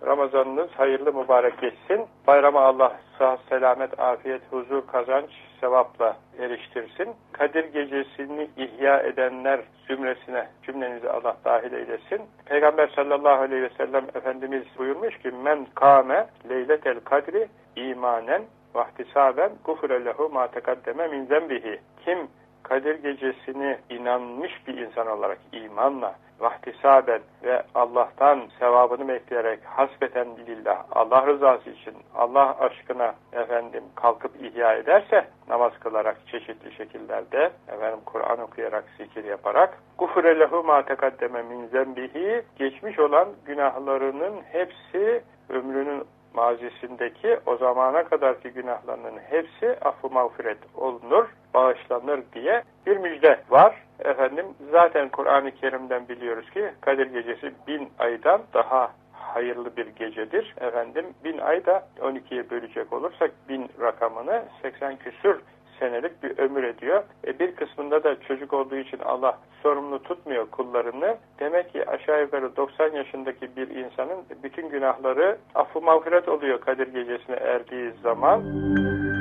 Ramazanınız hayırlı mübarek geçsin. Bayrama Allah sıhhat, selamet, afiyet, huzur, kazanç, sevapla eriştirsin. Kadir gecesini ihya edenler zümresine cümlenizi Allah dahil eylesin. Peygamber sallallahu aleyhi ve sellem Efendimiz buyurmuş ki men kâme leyletel kadri imanen vahtisaben gufre lehu ma tekaddeme min zembihi. Kim Kadir gecesini inanmış bir insan olarak imanla, vahtisaben ve Allah'tan sevabını bekleyerek hasbeten lillah, Allah rızası için, Allah aşkına kalkıp ihya ederse, namaz kılarak çeşitli şekillerde, Kur'an okuyarak, zikir yaparak, gufre lehu ma tekaddeme min zembihi, geçmiş olan günahlarının hepsi ömrünün mazisindeki o zamana kadarki günahlarının hepsi affı mağfiret olunur, bağışlanır diye bir müjde var. Zaten Kur'an-ı Kerim'den biliyoruz ki Kadir Gecesi 1000 aydan daha hayırlı bir gecedir. 1000 ay da 12'ye bölecek olursak 1000 rakamını 80 küsür senelik bir ömür ediyor. Bir kısmında da çocuk olduğu için Allah sorumlu tutmuyor kullarını. Demek ki aşağı yukarı 90 yaşındaki bir insanın bütün günahları affı mağfiret oluyor Kadir Gecesi'ne erdiği zaman.